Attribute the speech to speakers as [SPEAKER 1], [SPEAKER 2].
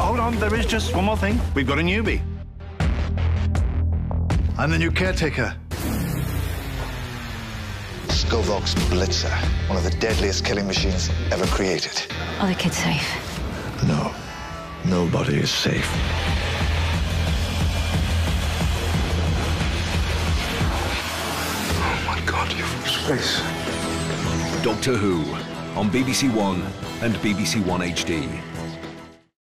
[SPEAKER 1] hold on. There is just one more thing. We've got a newbie. I'm the new caretaker.
[SPEAKER 2] Skovok's Blitzer, one of the deadliest killing machines ever created.
[SPEAKER 3] Are the kids safe?
[SPEAKER 2] No. Nobody is safe.
[SPEAKER 4] Oh my God, you're from space.
[SPEAKER 5] Doctor Who on BBC One and BBC One HD.